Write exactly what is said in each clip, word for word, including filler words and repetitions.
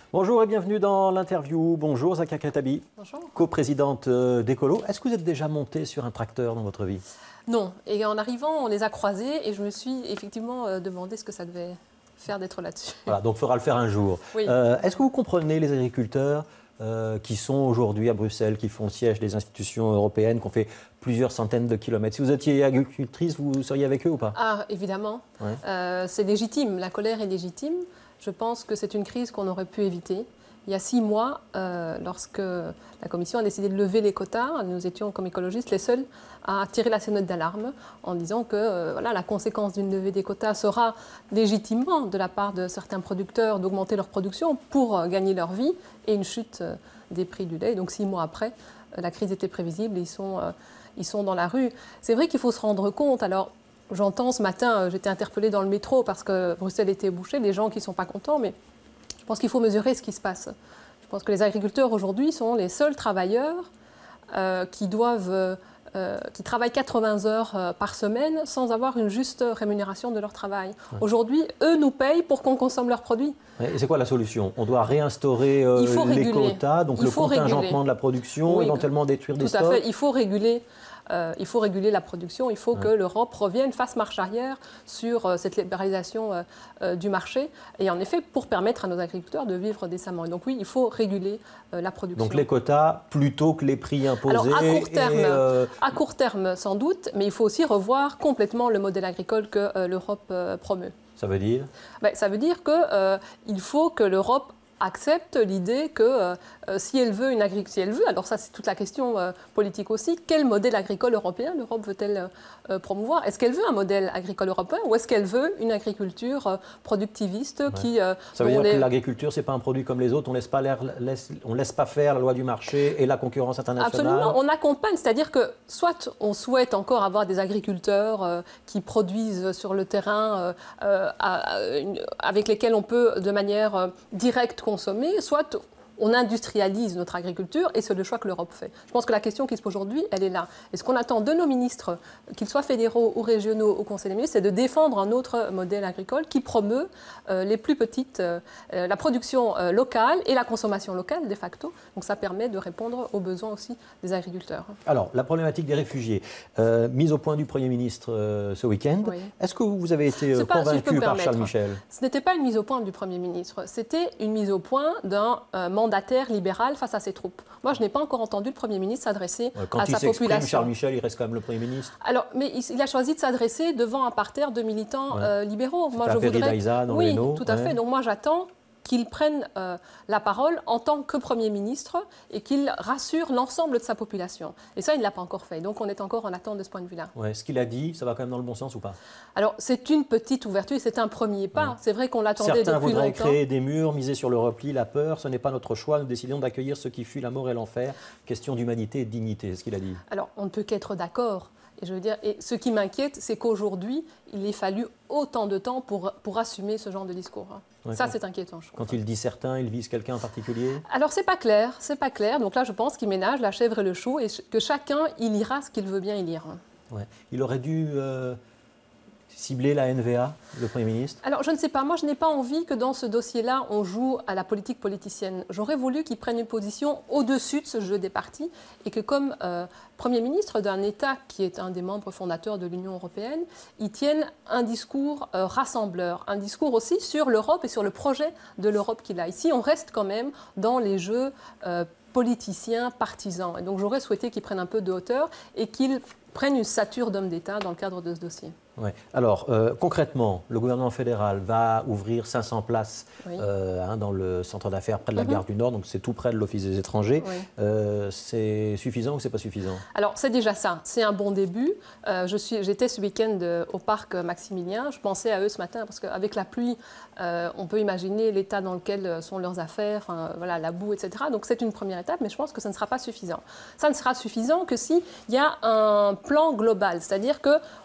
Bonjour et bienvenue dans l'interview. Bonjour Zakia Khattabi. Bonjour. Co-présidente d'Ecolo. Est-ce que vous êtes déjà montée sur un tracteur dans votre vie? Non. Et en arrivant, on les a croisés et je me suis effectivement euh, demandé ce que ça devait faire d'être là-dessus. Voilà, donc il faudra le faire un jour. Oui. Euh, Est-ce que vous comprenez les agriculteurs euh, qui sont aujourd'hui à Bruxelles, qui font le siège des institutions européennes, qui ont fait plusieurs centaines de kilomètres? Si vous étiez agricultrice, vous seriez avec eux ou pas? Ah, évidemment. Ouais. Euh, c'est légitime. La colère est légitime. Je pense que c'est une crise qu'on aurait pu éviter. Il y a six mois, euh, lorsque la Commission a décidé de lever les quotas, nous étions comme écologistes les seuls à tirer la sonnette d'alarme en disant que euh, voilà, la conséquence d'une levée des quotas sera légitimement de la part de certains producteurs d'augmenter leur production pour euh, gagner leur vie et une chute euh, des prix du lait. Donc six mois après, euh, la crise était prévisible et ils sont, euh, ils sont dans la rue. C'est vrai qu'il faut se rendre compte. Alors, j'entends ce matin, euh, j'étais interpellée dans le métro parce que Bruxelles était bouchée, des gens qui ne sont pas contents, mais je pense qu'il faut mesurer ce qui se passe. Je pense que les agriculteurs aujourd'hui sont les seuls travailleurs euh, qui doivent, euh, qui travaillent quatre-vingts heures euh, par semaine sans avoir une juste rémunération de leur travail. Ouais. Aujourd'hui, eux nous payent pour qu'on consomme leurs produits. Et c'est quoi la solution? On doit réinstaurer euh, les quotas, donc Il le contingentement réguler. de la production, oui, éventuellement détruire des stocks. Tout à fait. Il faut réguler. Euh, il faut réguler la production, il faut ouais. que l'Europe revienne, fasse marche arrière sur euh, cette libéralisation euh, euh, du marché, et en effet pour permettre à nos agriculteurs de vivre décemment. Et donc oui, il faut réguler euh, la production. Donc les quotas plutôt que les prix imposés. Alors à court terme, et, euh... à court terme sans doute, mais il faut aussi revoir complètement le modèle agricole que euh, l'Europe euh, promeut. Ça veut dire? Ben, ça veut dire qu'il euh, faut que l'Europe accepte l'idée que euh, si elle veut une agriculture, si elle veut, alors ça c'est toute la question euh, politique aussi, quel modèle agricole européen l'Europe veut-elle euh, promouvoir? Est-ce qu'elle veut un modèle agricole européen ou est-ce qu'elle veut une agriculture euh, productiviste ouais. qui... Euh, ça veut dire les... que l'agriculture, c'est pas un produit comme les autres, on laisse pas l'air, laisse, on laisse pas faire la loi du marché et la concurrence internationale? Absolument, on accompagne, c'est-à-dire que soit on souhaite encore avoir des agriculteurs euh, qui produisent sur le terrain, euh, à, à, une, avec lesquels on peut de manière euh, directe consommer, soit on industrialise notre agriculture et c'est le choix que l'Europe fait. Je pense que la question qui se pose aujourd'hui, elle est là. Et ce qu'on attend de nos ministres, qu'ils soient fédéraux ou régionaux au Conseil des ministres, c'est de défendre un autre modèle agricole qui promeut euh, les plus petites, euh, la production euh, locale et la consommation locale de facto. Donc ça permet de répondre aux besoins aussi des agriculteurs. Alors, la problématique des réfugiés, euh, mise au point du Premier ministre euh, ce week-end, oui. Est-ce que vous avez été euh, pas, convaincu si par Charles Michel? Ce n'était pas une mise au point du Premier ministre, c'était une mise au point d'un euh, mandat mandataire libéral face à ses troupes. Moi, je n'ai pas encore entendu le Premier ministre s'adresser Quand à il sa population. Charles Michel, il reste quand même le Premier ministre. Alors, mais il, il a choisi de s'adresser devant un parterre de militants ouais. euh, libéraux. Moi, je voudrais. Daïsa, dans oui, le tout à ouais. fait. Donc, moi, j'attends qu'il prenne euh, la parole en tant que Premier ministre et qu'il rassure l'ensemble de sa population. Et ça, il ne l'a pas encore fait. Donc, on est encore en attente de ce point de vue-là. Ouais, ce qu'il a dit, ça va quand même dans le bon sens ou pas? Alors, c'est une petite ouverture, c'est un premier pas. Ouais. C'est vrai qu'on l'attendait depuis longtemps. Certains voudraient créer des murs, miser sur le repli, la peur. Ce n'est pas notre choix. Nous décidons d'accueillir ceux qui fuient la mort et l'enfer. Question d'humanité et de dignité, c'est ce qu'il a dit. Alors, on ne peut qu'être d'accord. Et je veux dire, et ce qui m'inquiète, c'est qu'aujourd'hui, il ait fallu autant de temps pour, pour assumer ce genre de discours. Ouais, ça, c'est inquiétant. Je quand il dit certains, il vise quelqu'un en particulier? Alors, c'est pas clair, c'est pas clair. Donc là, je pense qu'il ménage la chèvre et le chou et que chacun, il lira ce qu'il veut bien y lire. Ouais. Il aurait dû euh, cibler la N V A, le Premier ministre? Alors, je ne sais pas. Moi, je n'ai pas envie que dans ce dossier-là, on joue à la politique politicienne. J'aurais voulu qu'il prenne une position au-dessus de ce jeu des partis et que comme euh, Premier ministre d'un État qui est un des membres fondateurs de l'Union européenne, il tienne un discours euh, rassembleur, un discours aussi sur l'Europe et sur le projet de l'Europe qu'il a. Ici, on reste quand même dans les jeux euh, politiciens, partisans. Et donc, j'aurais souhaité qu'il prenne un peu de hauteur et qu'il prenne une stature d'homme d'État dans le cadre de ce dossier. Ouais. Alors, euh, concrètement, le gouvernement fédéral va ouvrir cinq cents places oui. euh, hein, dans le centre d'affaires près de la mm-hmm. gare du Nord, donc c'est tout près de l'Office des étrangers. Oui. Euh, c'est suffisant ou c'est pas suffisant? Alors, c'est déjà ça. C'est un bon début. Euh, je suis, j'étais ce week-end au parc Maximilien. Je pensais à eux ce matin parce qu'avec la pluie, euh, on peut imaginer l'état dans lequel sont leurs affaires, enfin, voilà, la boue, et cetera. Donc, c'est une première étape, mais je pense que ça ne sera pas suffisant. Ça ne sera suffisant que s'il y a un plan global, c'est-à-dire que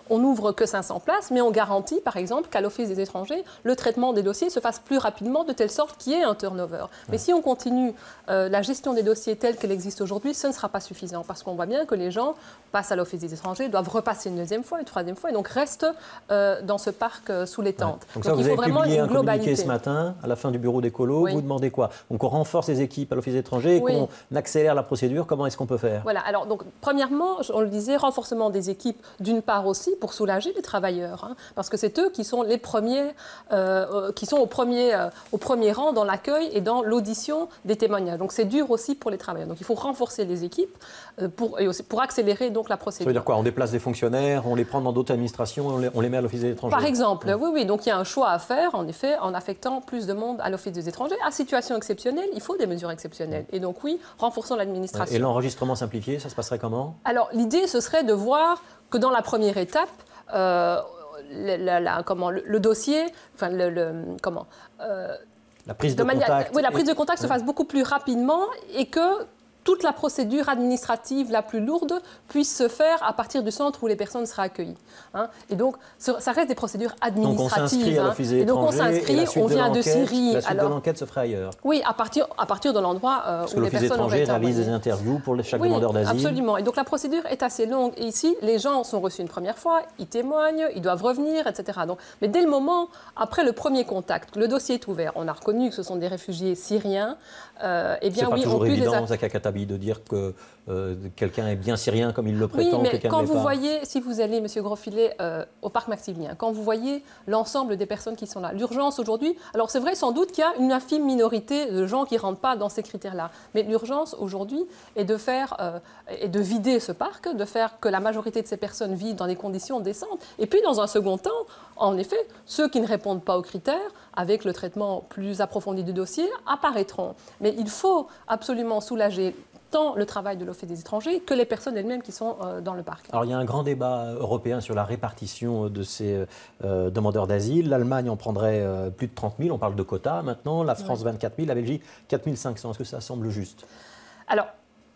on n'ouvre que cinq cents places, mais on garantit, par exemple, qu'à l'Office des étrangers, le traitement des dossiers se fasse plus rapidement, de telle sorte qu'il y ait un turnover. Ouais. Mais si on continue euh, la gestion des dossiers telle qu'elle existe aujourd'hui, ce ne sera pas suffisant, parce qu'on voit bien que les gens passent à l'Office des étrangers, doivent repasser une deuxième fois, une troisième fois, et donc restent euh, dans ce parc euh, sous les tentes. Ouais. Donc, ça, donc il faut vraiment une globalité. Un communiqué ce matin, à la fin du bureau d'écolo, oui. Vous demandez quoi? Donc on renforce les équipes à l'Office des étrangers, et oui. qu'on accélère la procédure. Comment est-ce qu'on peut faire? Voilà. Alors donc premièrement, on le disait, renforcement des équipes, d'une part aussi pour soulager les travailleurs, hein, parce que c'est eux qui sont les premiers, euh, qui sont au premier, euh, au premier rang dans l'accueil et dans l'audition des témoignages. Donc c'est dur aussi pour les travailleurs. Donc il faut renforcer les équipes euh, pour, et aussi pour accélérer donc la procédure. Ça veut dire quoi? On déplace des fonctionnaires, on les prend dans d'autres administrations, on les, on les met à l'Office des étrangers? Par exemple, ouais. oui, oui. Donc il y a un choix à faire, en effet, en affectant plus de monde à l'Office des étrangers. À situation exceptionnelle, il faut des mesures exceptionnelles. Et donc oui, renforçons l'administration. Et l'enregistrement simplifié, ça se passerait comment? Alors l'idée, ce serait de voir que dans la première étape, euh, la, la, la, comment, le, le dossier, enfin le, le comment, euh, la prise de, de manière, contact, oui, la prise de contact se fasse beaucoup plus rapidement et que toute la procédure administrative la plus lourde puisse se faire à partir du centre où les personnes seraient accueillies. Hein. Et donc, ça reste des procédures administratives. Donc on s'inscrit à l'Office des étrangers, et donc on s'inscrit, on vient de, de Syrie. La suite alors, de l'enquête se ferait ailleurs. Oui, à partir, à partir de l'endroit euh, où les personnes auraient été L'Office des étrangers réalise des interviews pour chaque oui, demandeur d'asile. Absolument. Et donc la procédure est assez longue. Et ici, les gens sont reçus une première fois, ils témoignent, ils doivent revenir, et cetera. Donc, mais dès le moment, après le premier contact, le dossier est ouvert, on a reconnu que ce sont des réfugiés syriens. Euh, eh bien, c'est pas oui, toujours on évident, les... Zaka Katabi, de dire que euh, quelqu'un est bien syrien comme il le prétend. Oui, mais quand vous pas. voyez, si vous allez, Monsieur Grosfilet, euh, au parc Maximilien, quand vous voyez l'ensemble des personnes qui sont là, l'urgence aujourd'hui, alors c'est vrai sans doute qu'il y a une infime minorité de gens qui ne rentrent pas dans ces critères-là, mais l'urgence aujourd'hui est de faire, euh, est de vider ce parc, de faire que la majorité de ces personnes vivent dans des conditions décentes, et puis dans un second temps, en effet, ceux qui ne répondent pas aux critères, avec le traitement plus approfondi du dossier, apparaîtront. Mais il faut absolument soulager tant le travail de l'Office des étrangers que les personnes elles-mêmes qui sont euh, dans le parc. Alors il y a un grand débat européen sur la répartition de ces euh, demandeurs d'asile. L'Allemagne en prendrait euh, plus de trente mille, on parle de quotas maintenant, la France oui. vingt-quatre mille, la Belgique quatre mille cinq cents. Est-ce que ça semble juste? Alors,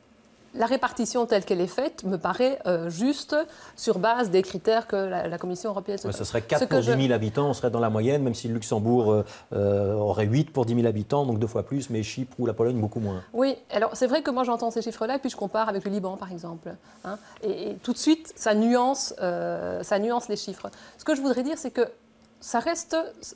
la répartition telle qu'elle est faite me paraît euh, juste sur base des critères que la, la Commission européenne se donne. Ouais, ce serait quatre pour dix mille je... habitants, on serait dans la moyenne, même si le Luxembourg euh, euh, aurait huit pour dix mille habitants, donc deux fois plus, mais Chypre ou la Pologne beaucoup moins. Oui, alors c'est vrai que moi j'entends ces chiffres-là et puis je compare avec le Liban par exemple. Hein, et, et tout de suite, ça nuance, euh, ça nuance les chiffres. Ce que je voudrais dire, c'est que ça reste...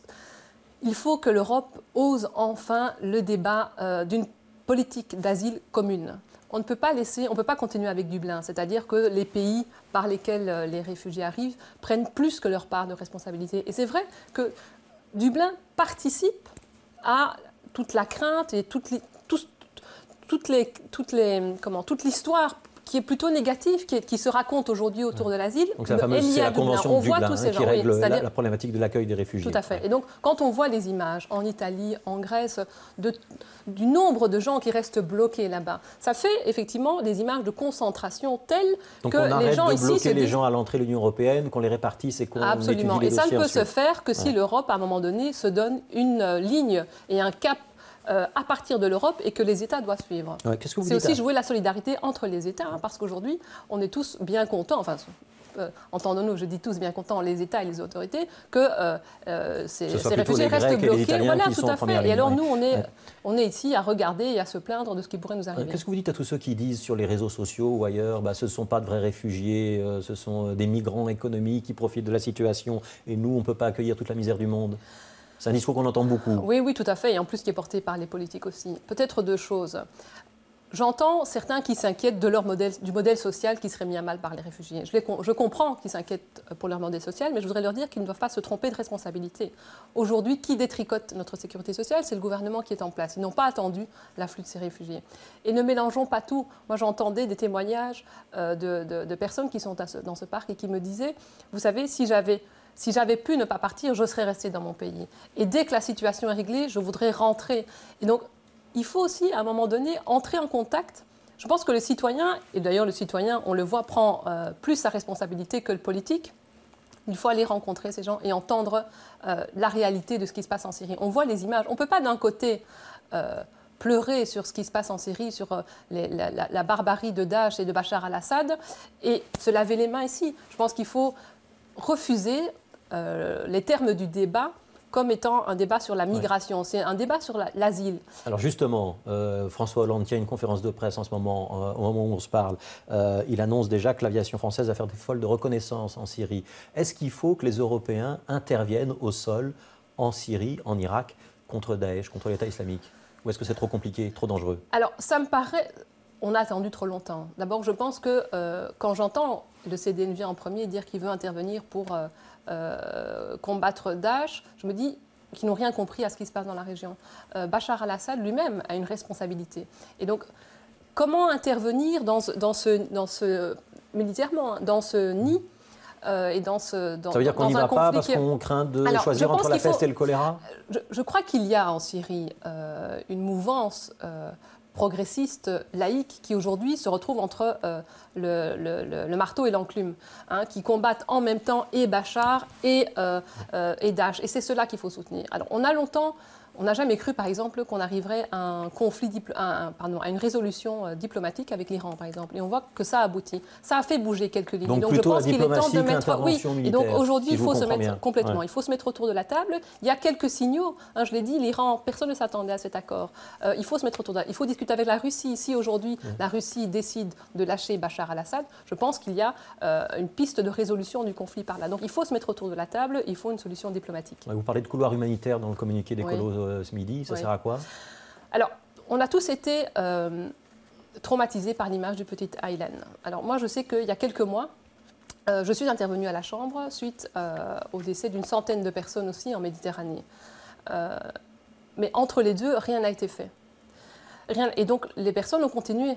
Il faut que l'Europe ose enfin le débat euh, d'une politique d'asile commune. On ne peut pas laisser, on ne peut pas continuer avec Dublin, c'est-à-dire que les pays par lesquels les réfugiés arrivent prennent plus que leur part de responsabilité. Et c'est vrai que Dublin participe à toute la crainte et toute, les, tout, toutes les, toutes les, comment, toute l'histoire qui est plutôt négative, qui, est, qui se raconte aujourd'hui autour de l'asile. Donc c'est la fameuse c'est la Convention de Dublin hein, qui règle oui, la, la problématique de l'accueil des réfugiés. Tout à fait. Et donc, quand on voit les images en Italie, en Grèce, de, du nombre de gens qui restent bloqués là-bas, ça fait effectivement des images de concentration telles donc que on les gens de ici bloquer se les disent... gens à l'entrée de l'Union européenne, qu'on les répartisse et qu'on Absolument. étudie les et ça ne peut ensuite. se faire que ouais. si l'Europe, à un moment donné, se donne une euh, ligne et un cap Euh, à partir de l'Europe et que les États doivent suivre. Ouais, c'est aussi à... jouer la solidarité entre les États, hein, parce qu'aujourd'hui, on est tous bien contents, enfin, euh, entendons-nous, je dis tous bien contents, les États et les autorités, que euh, euh, ces, ces réfugiés restent bloqués. Voilà, tout à fait. Et alors, ligne, nous, on est, ouais. on est ici à regarder et à se plaindre de ce qui pourrait nous arriver. Qu'est-ce que vous dites à tous ceux qui disent sur les réseaux sociaux ou ailleurs, bah, ce ne sont pas de vrais réfugiés, euh, ce sont des migrants économiques qui profitent de la situation et nous, on ne peut pas accueillir toute la misère du monde? C'est un discours qu'on entend beaucoup. Oui, oui, tout à fait, et en plus qui est porté par les politiques aussi. Peut-être deux choses. J'entends certains qui s'inquiètent de leur modèle, du modèle social qui serait mis à mal par les réfugiés. Je, les, je comprends qu'ils s'inquiètent pour leur modèle social, mais je voudrais leur dire qu'ils ne doivent pas se tromper de responsabilité. Aujourd'hui, qui détricote notre sécurité sociale? C'est le gouvernement qui est en place. Ils n'ont pas attendu l'afflux de ces réfugiés. Et ne mélangeons pas tout. Moi, j'entendais des témoignages euh, de, de, de personnes qui sont ce, dans ce parc et qui me disaient, vous savez, si j'avais... Si j'avais pu ne pas partir, je serais restée dans mon pays. Et dès que la situation est réglée, je voudrais rentrer. Et donc, il faut aussi, à un moment donné, entrer en contact. Je pense que le citoyen, et d'ailleurs le citoyen, on le voit, prend euh, plus sa responsabilité que le politique. Il faut aller rencontrer ces gens et entendre euh, la réalité de ce qui se passe en Syrie. On voit les images. On ne peut pas d'un côté... Euh, pleurer sur ce qui se passe en Syrie, sur euh, les, la, la, la barbarie de Daesh et de Bachar al-Assad, et se laver les mains ici. Je pense qu'il faut refuser euh, les termes du débat comme étant un débat sur la migration. Ouais. C'est un débat sur l'asile. La, Alors justement, euh, François Hollande tient une conférence de presse en ce moment, euh, au moment où on se parle. Euh, il annonce déjà que l'aviation française va faire des vols de reconnaissance en Syrie. Est-ce qu'il faut que les Européens interviennent au sol en Syrie, en Irak, contre Daesh, contre l'État islamique? Ou est-ce que c'est trop compliqué, trop dangereux? Alors, ça me paraît... On a attendu trop longtemps. D'abord, je pense que euh, quand j'entends le C D N V en premier dire qu'il veut intervenir pour euh, euh, combattre Daesh, je me dis qu'ils n'ont rien compris à ce qui se passe dans la région. Euh, Bachar al-Assad lui-même a une responsabilité. Et donc, comment intervenir dans ce, dans ce, dans ce militairement, dans ce nid euh, et dans ce dans, Ça veut dire qu'on n'y va pas parce qu'on craint de Alors, choisir entre la peste faut, et le choléra? je, je crois qu'il y a en Syrie euh, une mouvance euh, progressiste, laïque, qui aujourd'hui se retrouve entre euh, le, le, le marteau et l'enclume, hein, qui combattent en même temps et Bachar et, euh, euh, et Daesh. Et c'est cela qu'il faut soutenir. Alors, on a longtemps... On n'a jamais cru, par exemple, qu'on arriverait à, un conflit un, un, pardon, à une résolution euh, diplomatique avec l'Iran, par exemple. Et on voit que ça aboutit. Ça a fait bouger quelques lignes. Donc, Donc plutôt je pense qu'il est temps de mettre. Oui. Et donc aujourd'hui, si il faut se mettre bien. complètement. Ouais. Il faut se mettre autour de la table. Il y a quelques signaux. Hein, je l'ai dit, l'Iran, personne ne s'attendait à cet accord. Euh, il faut se mettre autour de la. Il faut discuter avec la Russie. Si aujourd'hui ouais. la Russie décide de lâcher Bachar al-Assad, je pense qu'il y a euh, une piste de résolution du conflit par là. Donc il faut se mettre autour de la table. Il faut une solution diplomatique. Ouais, vous parlez de couloir humanitaire dans le communiqué d'écolo oui. euh, ce midi. Ça oui. sert à quoi? Alors, on a tous été euh, traumatisés par l'image du petit Aylan. Alors moi, je sais qu'il y a quelques mois, euh, je suis intervenue à la Chambre suite euh, au décès d'une centaine de personnes aussi en Méditerranée. Euh, mais entre les deux, rien n'a été fait. Rien, et donc, les personnes ont continué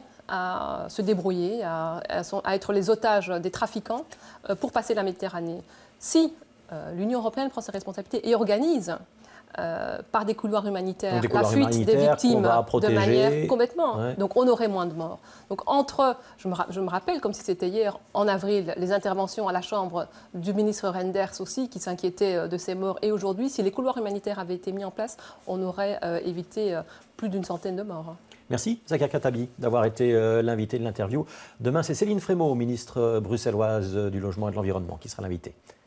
à se débrouiller, à, à, à être les otages des trafiquants euh, pour passer la Méditerranée. Si euh, l'Union européenne prend ses responsabilités et organise Euh, par des couloirs humanitaires, des la couloirs fuite des victimes protéger, de manière complètement. Ouais. Donc on aurait moins de morts. Donc entre, je me, je me rappelle comme si c'était hier, en avril, les interventions à la Chambre du ministre Reynders aussi, qui s'inquiétait de ces morts. Et aujourd'hui, si les couloirs humanitaires avaient été mis en place, on aurait euh, évité euh, plus d'une centaine de morts. Merci Zakir Khattabi d'avoir été euh, l'invité de l'interview. Demain, c'est Céline Frémaux, ministre bruxelloise du Logement et de l'Environnement, qui sera l'invitée.